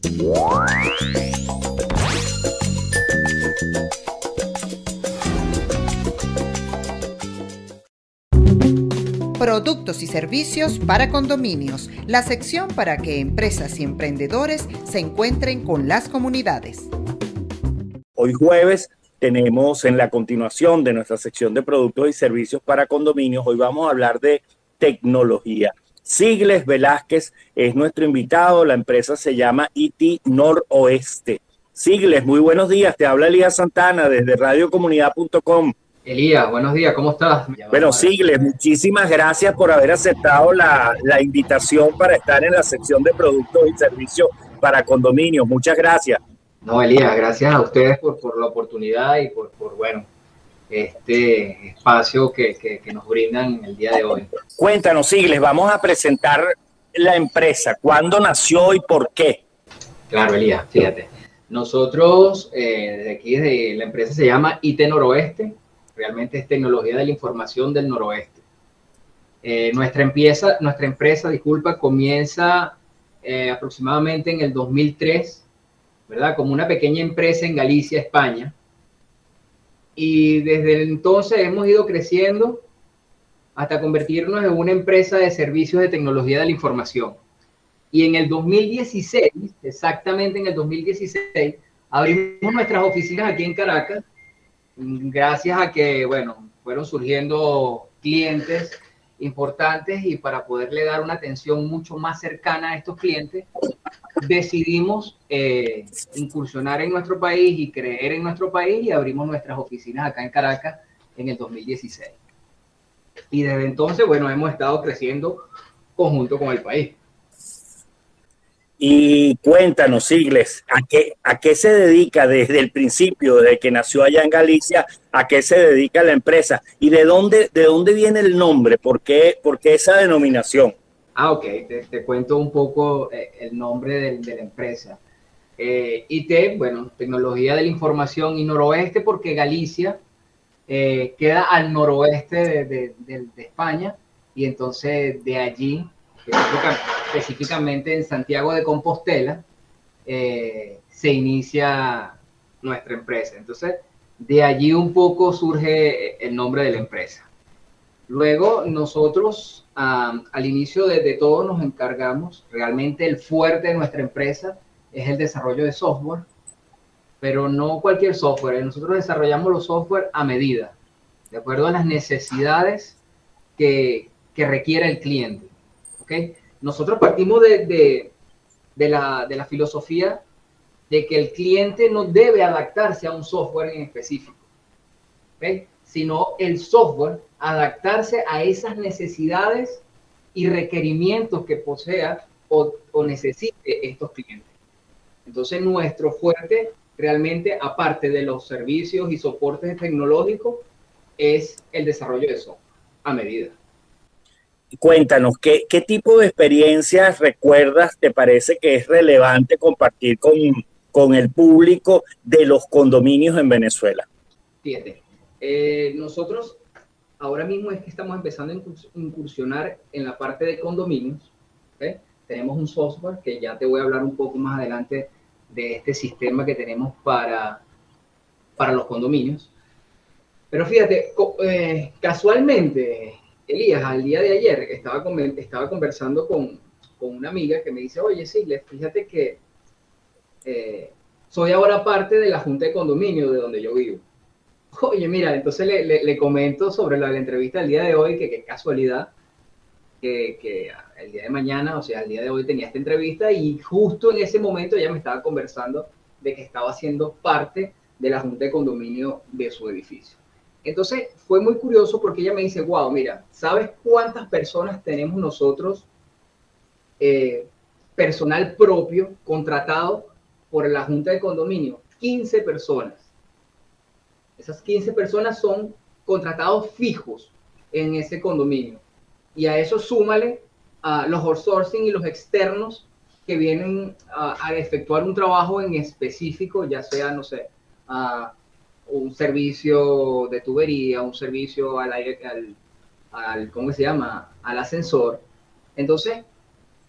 Productos y servicios para condominios, la sección para que empresas y emprendedores se encuentren con las comunidades. Hoy jueves tenemos en la continuación de nuestra sección de productos y servicios para condominios, hoy vamos a hablar de tecnología. Sigles Velázquez es nuestro invitado, la empresa se llama IT Noroeste. Sigles, muy buenos días, te habla Elías Santana desde radiocomunidad.com. Elías, buenos días, ¿cómo estás? Bueno, Sigles, muchísimas gracias por haber aceptado la invitación para estar en la sección de productos y servicios para condominios. Muchas gracias. No, Elías, gracias a ustedes por la oportunidad y por bueno, este espacio que nos brindan el día de hoy. Cuéntanos, Sigles, vamos a presentar la empresa. ¿Cuándo nació y por qué? Claro, Elías, fíjate. Nosotros, desde aquí, desde la empresa se llama IT Noroeste. Realmente es tecnología de la información del noroeste. Nuestra empresa, disculpa, comienza aproximadamente en el 2003, ¿verdad? Como una pequeña empresa en Galicia, España. Y desde entonces hemos ido creciendo hasta convertirnos en una empresa de servicios de tecnología de la información. Y en el 2016, exactamente en el 2016, abrimos nuestras oficinas aquí en Caracas, gracias a que, bueno, fueron surgiendo clientes importantes y para poderle dar una atención mucho más cercana a estos clientes, decidimos incursionar en nuestro país y creer en nuestro país y abrimos nuestras oficinas acá en Caracas en el 2016. Y desde entonces, bueno, hemos estado creciendo conjunto con el país. Y cuéntanos, Sigles, ¿a qué se dedica desde el principio, desde que nació allá en Galicia, a qué se dedica la empresa? ¿Y de dónde viene el nombre? ¿Por qué esa denominación? Ok, te cuento un poco el nombre de la empresa. IT, bueno, Tecnología de la Información y Noroeste, porque Galicia queda al noroeste de España y entonces de allí, específicamente en Santiago de Compostela, se inicia nuestra empresa. Entonces, de allí un poco surge el nombre de la empresa. Luego, nosotros al inicio de todo nos encargamos, realmente el fuerte de nuestra empresa es el desarrollo de software, pero no cualquier software. Nosotros desarrollamos los software a medida, de acuerdo a las necesidades que requiere el cliente. ¿Okay? Nosotros partimos de la filosofía de que el cliente no debe adaptarse a un software en específico, ¿okay? Sino el software adaptarse a esas necesidades y requerimientos que posea o necesite estos clientes. Entonces, nuestro fuerte realmente, aparte de los servicios y soportes tecnológicos, es el desarrollo de software a medida. Cuéntanos, ¿qué tipo de experiencias recuerdas, te parece que es relevante compartir con el público de los condominios en Venezuela? Fíjate, nosotros ahora mismo es que estamos empezando a incursionar en la parte de condominios. ¿Okay? Tenemos un software que ya te voy a hablar un poco más adelante de este sistema que tenemos para los condominios. Pero fíjate, casualmente, Elías, al día de ayer estaba conversando con una amiga que me dice, oye, Sigles, fíjate que soy ahora parte de la Junta de Condominio de donde yo vivo. Oye, mira, entonces le comento sobre la entrevista del día de hoy, que casualidad, que el día de mañana, o sea, el día de hoy tenía esta entrevista y justo en ese momento ella me estaba conversando de que estaba siendo parte de la Junta de Condominio de su edificio. Entonces fue muy curioso porque ella me dice, wow, mira, ¿sabes cuántas personas tenemos nosotros, personal propio, contratado por la Junta de Condominio? 15 personas. Esas 15 personas son contratados fijos en ese condominio. Y a eso súmale los outsourcing y los externos que vienen a efectuar un trabajo en específico, ya sea, no sé, un servicio de tubería, un servicio al ¿cómo se llama? Al ascensor. Entonces,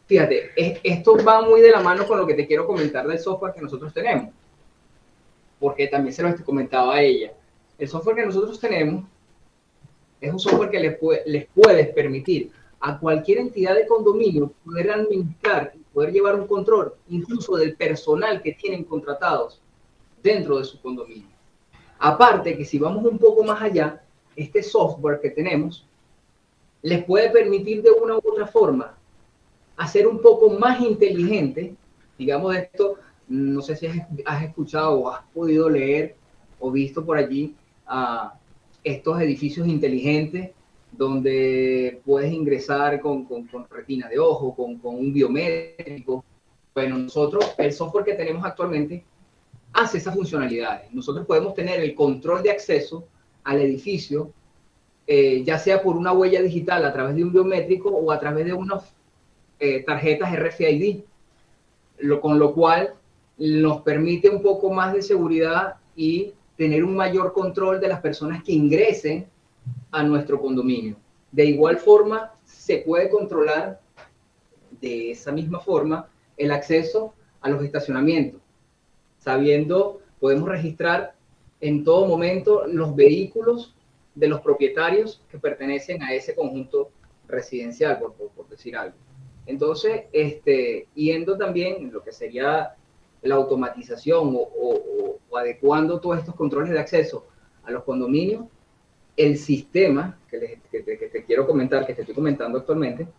fíjate, esto va muy de la mano con lo que te quiero comentar del software que nosotros tenemos, porque también se lo comentaba a ella. El software que nosotros tenemos es un software que les puede permitir a cualquier entidad de condominio poder administrar y poder llevar un control, incluso del personal que tienen contratados dentro de su condominio. Aparte que si vamos un poco más allá, este software que tenemos les puede permitir de una u otra forma hacer un poco más inteligente, digamos esto, no sé si has escuchado o has podido leer o visto por allí estos edificios inteligentes donde puedes ingresar con retina de ojo, con un biométrico. Bueno, nosotros, el software que tenemos actualmente hace esas funcionalidades. Nosotros podemos tener el control de acceso al edificio, ya sea por una huella digital a través de un biométrico o a través de unas tarjetas RFID, con lo cual nos permite un poco más de seguridad y tener un mayor control de las personas que ingresen a nuestro condominio. De igual forma, se puede controlar de esa misma forma el acceso a los estacionamientos. Sabiendo, podemos registrar en todo momento los vehículos de los propietarios que pertenecen a ese conjunto residencial, por decir algo. Entonces, yendo también en lo que sería la automatización o adecuando todos estos controles de acceso a los condominios, el sistema que te quiero comentar, que te estoy comentando actualmente,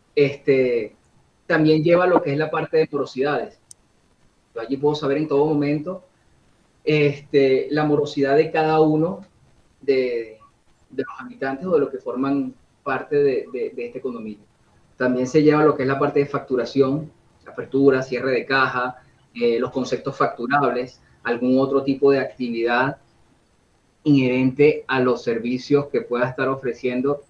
también lleva lo que es la parte de morosidades. Yo allí puedo saber en todo momento la morosidad de cada uno de los habitantes o de los que forman parte de este condominio. También se lleva lo que es la parte de facturación, apertura, cierre de caja, los conceptos facturables, algún otro tipo de actividad inherente a los servicios que pueda estar ofreciendo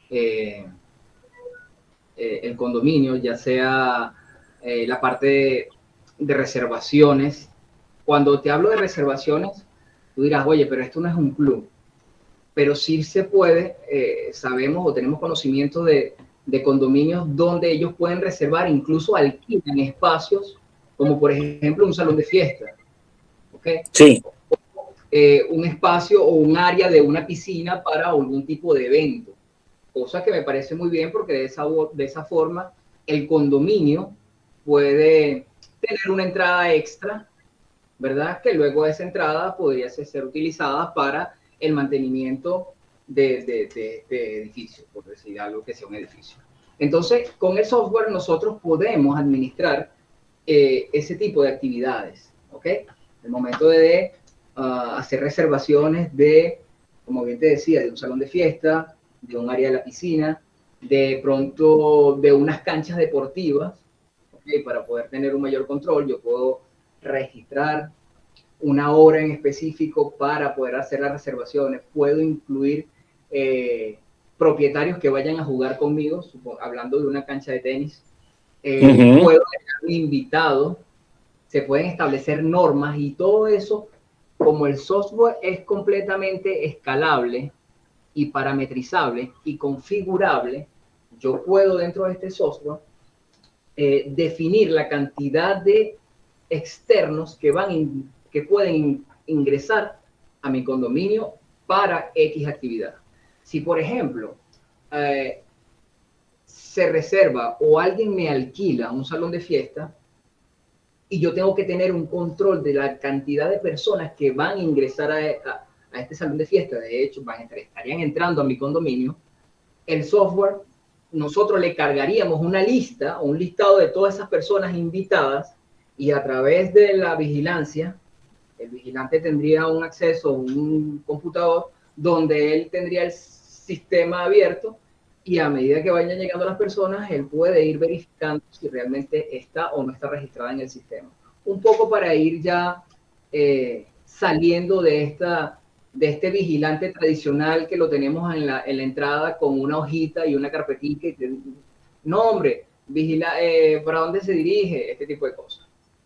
el condominio, ya sea la parte de reservaciones. Cuando te hablo de reservaciones, tú dirás, oye, pero esto no es un club. Pero sí se puede, sabemos o tenemos conocimiento de condominios donde ellos pueden reservar, incluso alquilan espacios, como por ejemplo un salón de fiesta. ¿Okay? Sí. Un espacio o un área de una piscina para algún tipo de evento. Cosa que me parece muy bien porque de esa forma el condominio puede tener una entrada extra, ¿verdad? Que luego esa entrada podría ser utilizada para el mantenimiento de edificios, por decir algo que sea un edificio. Entonces, con el software nosotros podemos administrar ese tipo de actividades, ¿ok? El momento de hacer reservaciones de, como bien te decía, de un salón de fiesta, de un área de la piscina, de pronto de unas canchas deportivas, ¿okay? Para poder tener un mayor control, yo puedo registrar una hora en específico para poder hacer las reservaciones. Puedo incluir propietarios que vayan a jugar conmigo, hablando de una cancha de tenis. Puedo dejar un invitado, se pueden establecer normas y todo eso, como el software es completamente escalable y parametrizable y configurable, yo puedo dentro de este software definir la cantidad de externos que pueden ingresar a mi condominio para X actividad. Si, por ejemplo, se reserva o alguien me alquila un salón de fiesta y yo tengo que tener un control de la cantidad de personas que van a ingresar a este salón de fiesta, de hecho, estarían entrando a mi condominio, el software, nosotros le cargaríamos una lista o un listado de todas esas personas invitadas y a través de la vigilancia, el vigilante tendría un acceso a un computador donde él tendría el sistema abierto y a medida que vayan llegando las personas, él puede ir verificando si realmente está o no está registrada en el sistema. Un poco para ir ya saliendo de este vigilante tradicional que lo tenemos en la entrada con una hojita y una carpetita y no, hombre, vigila, ¿para dónde se dirige? Este tipo de cosas.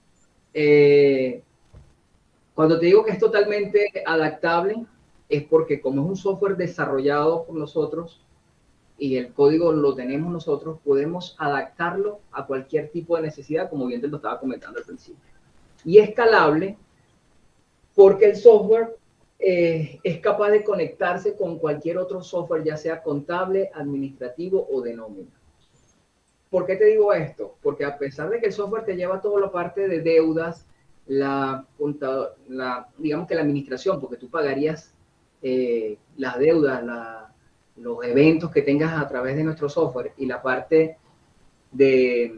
Cuando te digo que es totalmente adaptable, es porque como es un software desarrollado por nosotros, y el código lo tenemos nosotros, podemos adaptarlo a cualquier tipo de necesidad, como bien te lo estaba comentando al principio. Y escalable porque el software es capaz de conectarse con cualquier otro software, ya sea contable, administrativo o de nómina. ¿Por qué te digo esto? Porque a pesar de que el software te lleva toda la parte de deudas, digamos que la administración, porque tú pagarías las deudas, los eventos que tengas a través de nuestro software y la parte de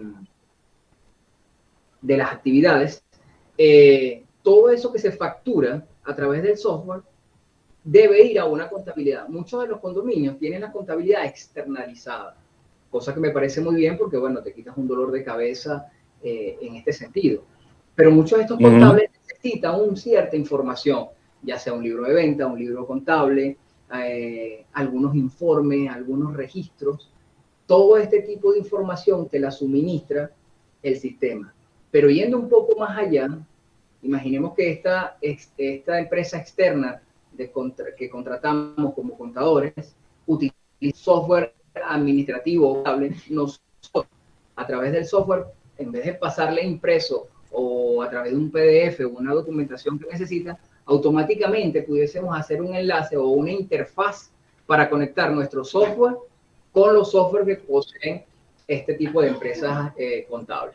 las actividades, todo eso que se factura a través del software debe ir a una contabilidad. Muchos de los condominios tienen la contabilidad externalizada, cosa que me parece muy bien porque, bueno, te quitas un dolor de cabeza en este sentido. Pero muchos de estos contables necesitan una cierta información, ya sea un libro de venta, un libro contable, algunos informes, algunos registros. Todo este tipo de información te la suministra el sistema. Pero yendo un poco más allá, imaginemos que esta empresa externa que contratamos como contadores utiliza software administrativo, nosotros a través del software, en vez de pasarle impreso o a través de un PDF o una documentación que necesita, automáticamente pudiésemos hacer un enlace o una interfaz para conectar nuestro software con los software que poseen este tipo de empresas contables.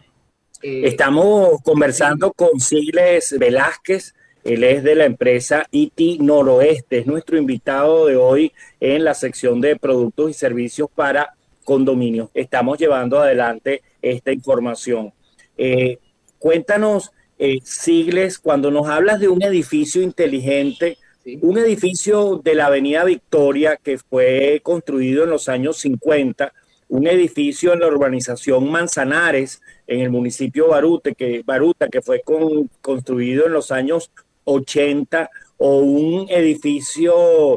Estamos conversando con Sigles Velázquez. Él es de la empresa IT Noroeste. Es nuestro invitado de hoy en la sección de productos y servicios para condominios. Estamos llevando adelante esta información. Cuéntanos, Sigles, cuando nos hablas de un edificio inteligente, ¿sí? Un edificio de la Avenida Victoria que fue construido en los años 50, un edificio en la urbanización Manzanares, en el municipio Baruta, que fue construido en los años 80, o un edificio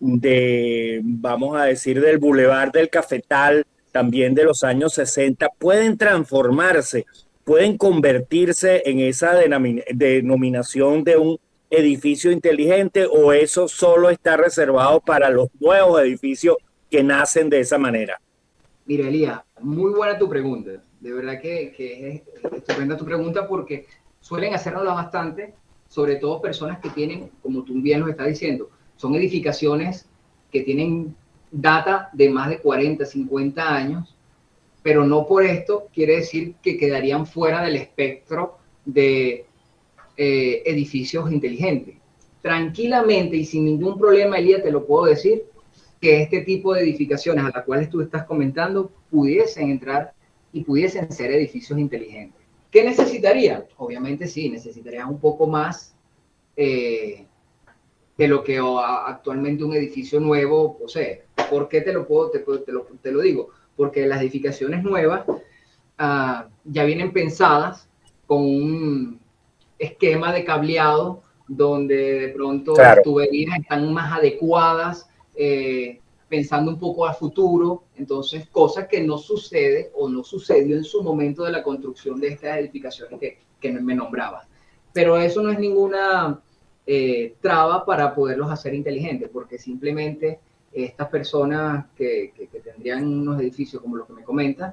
vamos a decir, del Boulevard del Cafetal, también de los años 60, pueden transformarse, pueden convertirse en esa denominación de un edificio inteligente, o eso solo está reservado para los nuevos edificios que nacen de esa manera. Mira, Elías, muy buena tu pregunta. De verdad que es estupenda tu pregunta porque suelen hacernosla bastante, sobre todo personas que tienen, como tú bien nos estás diciendo, son edificaciones que tienen data de más de 40, 50 años, pero no por esto quiere decir que quedarían fuera del espectro de edificios inteligentes. Tranquilamente y sin ningún problema, Elías, te lo puedo decir, que este tipo de edificaciones a las cuales tú estás comentando pudiesen entrar y pudiesen ser edificios inteligentes. ¿Qué necesitarían? Obviamente sí, necesitarían un poco más de lo que actualmente un edificio nuevo posee. ¿Por qué te lo digo? Porque las edificaciones nuevas ya vienen pensadas con un esquema de cableado donde de pronto las tuberías están más adecuadas, pensando un poco a futuro, entonces cosa que no sucede o no sucedió en su momento de la construcción de estas edificaciones que me nombraba. Pero eso no es ninguna traba para poderlos hacer inteligentes, porque simplemente estas personas que tendrían unos edificios como los que me comentas,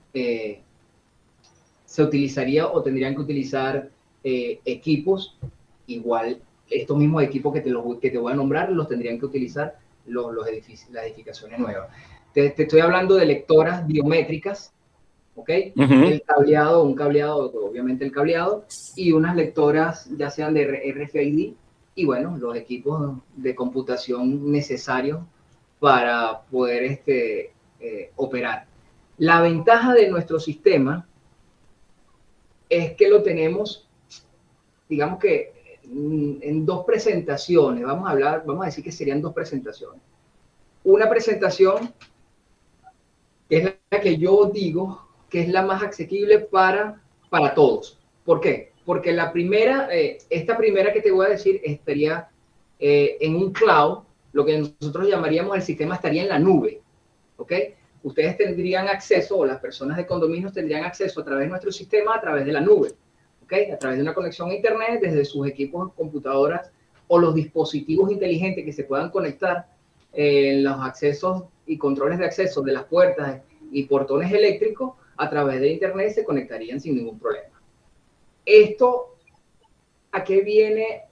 se utilizaría o tendrían que utilizar equipos, igual estos mismos equipos que te voy a nombrar, los tendrían que utilizar las edificaciones nuevas. Te estoy hablando de lectoras biométricas, ¿ok? El cableado, obviamente el cableado, y unas lectoras ya sean de RFID, y bueno, los equipos de computación necesarios para poder operar. La ventaja de nuestro sistema es que lo tenemos, digamos que en dos presentaciones. Vamos a decir que serían dos presentaciones. Una presentación que es la que yo digo que es la más asequible para todos. ¿Por qué? Porque esta primera que te voy a decir estaría en un cloud, lo que nosotros llamaríamos el sistema estaría en la nube, ¿ok? Ustedes tendrían acceso, o las personas de condominios tendrían acceso a través de nuestro sistema, a través de la nube, ¿ok? A través de una conexión a internet, desde sus equipos, computadoras o los dispositivos inteligentes que se puedan conectar los accesos y controles de acceso de las puertas y portones eléctricos a través de internet se conectarían sin ningún problema. Esto, ¿a qué viene?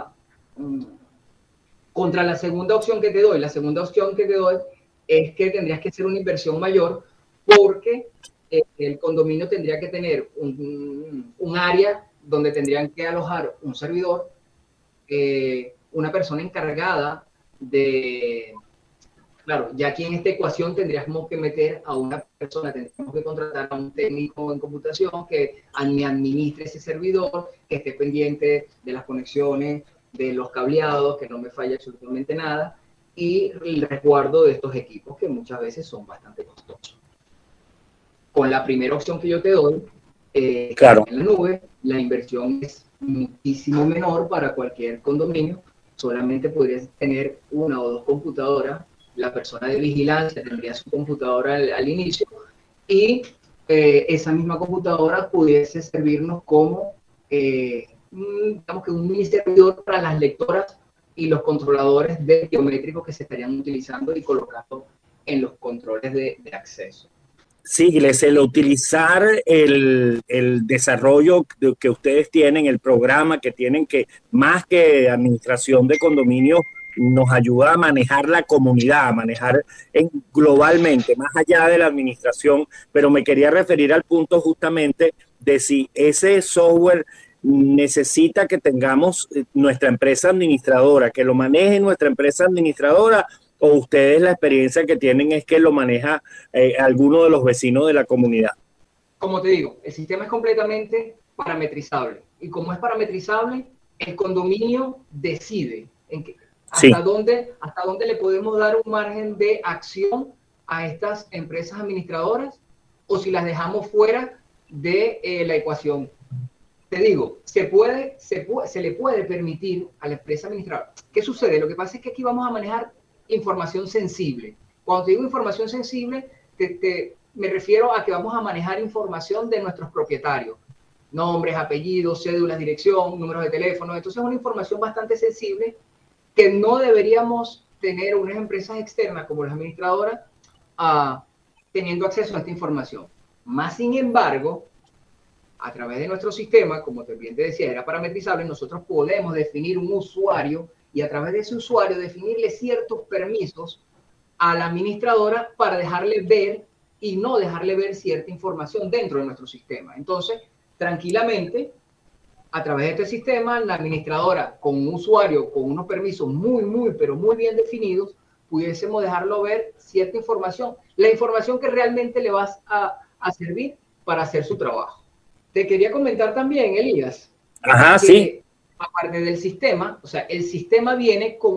Contra la segunda opción que te doy. La segunda opción que te doy es que tendrías que hacer una inversión mayor porque el condominio tendría que tener un área donde tendrían que alojar un servidor, una persona encargada de... Claro, ya aquí en esta ecuación tendríamos que meter a una persona, tendríamos que contratar a un técnico en computación que administre ese servidor, que esté pendiente de las conexiones, de los cableados, que no me falle absolutamente nada, y el resguardo de estos equipos que muchas veces son bastante costosos. Con la primera opción que yo te doy, claro, en la nube, la inversión es muchísimo menor para cualquier condominio. Solamente podrías tener una o dos computadoras. La persona de vigilancia tendría su computadora al inicio y esa misma computadora pudiese servirnos como, digamos que un mini servidor para las lectoras y los controladores de biométricos que se estarían utilizando y colocando en los controles de acceso. Sí, el utilizar el desarrollo que ustedes tienen, el programa que tienen, que más que administración de condominios, nos ayuda a manejar la comunidad, a manejar globalmente, más allá de la administración, pero me quería referir al punto justamente de si ese software necesita que tengamos nuestra empresa administradora, que lo maneje nuestra empresa administradora, o ustedes la experiencia que tienen es que lo maneja alguno de los vecinos de la comunidad. Como te digo, el sistema es completamente parametrizable. Y como es parametrizable, el condominio decide hasta dónde le podemos dar un margen de acción a estas empresas administradoras o si las dejamos fuera de la ecuación. Te digo, se le puede permitir a la empresa administradora. ¿Qué sucede? Lo que pasa es que aquí vamos a manejar información sensible. Cuando te digo información sensible, me refiero a que vamos a manejar información de nuestros propietarios. Nombres, apellidos, cédulas, dirección, números de teléfono. Entonces es una información bastante sensible que no deberíamos tener unas empresas externas como las administradoras teniendo acceso a esta información. Más sin embargo, a través de nuestro sistema, como bien te decía, era parametrizable, nosotros podemos definir un usuario y a través de ese usuario definirle ciertos permisos a la administradora para dejarle ver y no dejarle ver cierta información dentro de nuestro sistema. Entonces, tranquilamente, a través de este sistema, la administradora con un usuario con unos permisos pero muy bien definidos, pudiésemos dejarlo ver cierta información, la información que realmente le va a servir para hacer su trabajo. Te quería comentar también, Elías, sí. Aparte del sistema, o sea, el sistema viene con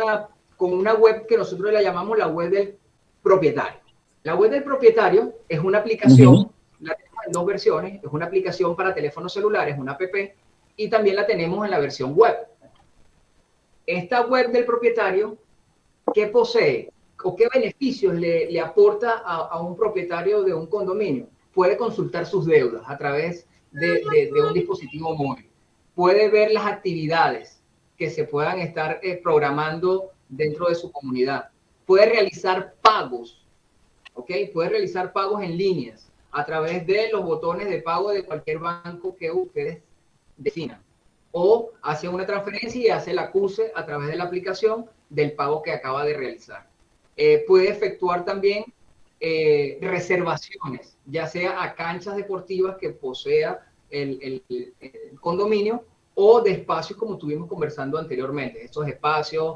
una web que nosotros la llamamos la web del propietario. La web del propietario es una aplicación, la tenemos en dos versiones, es una aplicación para teléfonos celulares, una app, y también la tenemos en la versión web. Esta web del propietario, ¿qué posee? ¿O qué beneficios le aporta a un propietario de un condominio? Puede consultar sus deudas a través de un dispositivo móvil. Puede ver las actividades que se puedan estar programando dentro de su comunidad. Puede realizar pagos, ¿ok? Puede realizar pagos en líneas a través de los botones de pago de cualquier banco que ustedes definan. O hace una transferencia y hace el acuse a través de la aplicación del pago que acaba de realizar. Puede efectuar también reservaciones, ya sea a canchas deportivas que posea el condominio o de espacios como estuvimos conversando anteriormente. Estos espacios,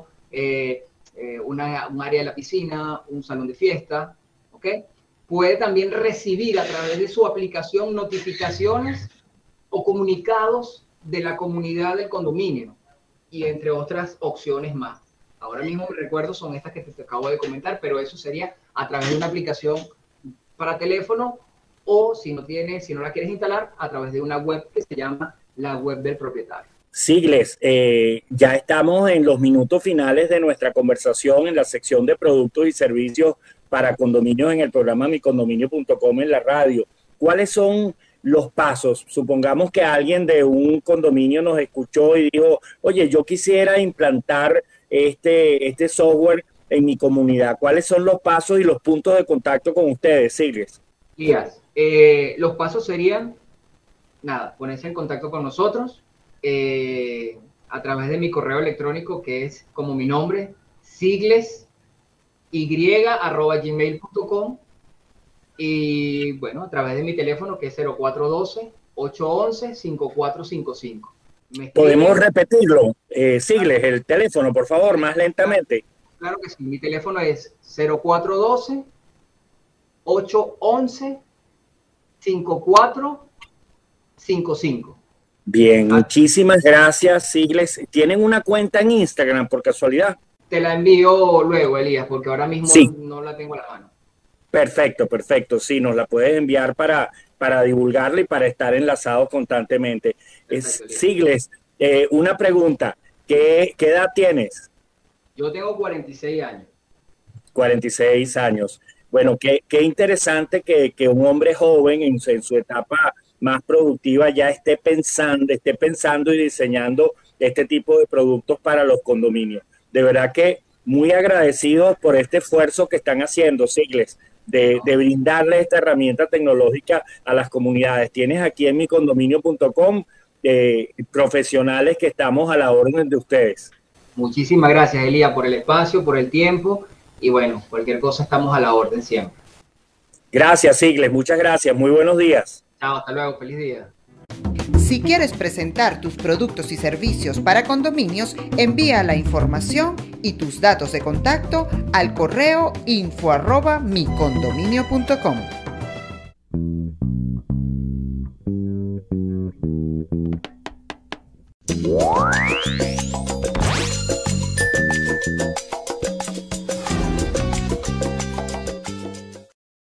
un área de la piscina, un salón de fiesta, ¿ok? Puede también recibir a través de su aplicación notificaciones o comunicados de la comunidad del condominio y entre otras opciones más. Ahora mismo me recuerdo son estas que te acabo de comentar, pero eso sería a través de una aplicación para teléfono o si no la quieres instalar a través de una web que se llama la web del propietario. Sigles, ya estamos en los minutos finales de nuestra conversación en la sección de productos y servicios para condominios en el programa micondominio.com en la radio. ¿Cuáles son los pasos? Supongamos que alguien de un condominio nos escuchó y dijo, oye, yo quisiera implantar este software en mi comunidad? ¿Cuáles son los pasos y los puntos de contacto con ustedes, Sigles? Elías, los pasos serían, nada, ponerse en contacto con nosotros a través de mi correo electrónico, que es como mi nombre, siglesy@gmail.com, y bueno, a través de mi teléfono, que es 0412-811-5455. ¿Podemos repetirlo, Sigles, el teléfono, por favor, más lentamente? Claro que sí, mi teléfono es 0412-811-5455. Bien, muchísimas gracias, Sigles. ¿Tienen una cuenta en Instagram, por casualidad? Te la envío luego, Elías, porque ahora mismo sí, no la tengo a la mano. Perfecto, perfecto. Sí, nos la puedes enviar para divulgarla y para estar enlazados constantemente. Sigles, una pregunta. ¿Qué edad tienes? Yo tengo 46 años. 46 años. Bueno, qué interesante que un hombre joven en su etapa más productiva ya esté pensando y diseñando este tipo de productos para los condominios. De verdad que muy agradecidos por este esfuerzo que están haciendo, Sigles, de brindarle esta herramienta tecnológica a las comunidades. Tienes aquí en micondominio.com profesionales que estamos a la orden de ustedes. Muchísimas gracias, Elías, por el espacio, por el tiempo, y bueno, cualquier cosa estamos a la orden siempre. Gracias, Sigles, muchas gracias, muy buenos días. Chao, hasta luego, feliz día. Si quieres presentar tus productos y servicios para condominios, envía la información y tus datos de contacto al correo info@micondominio.com.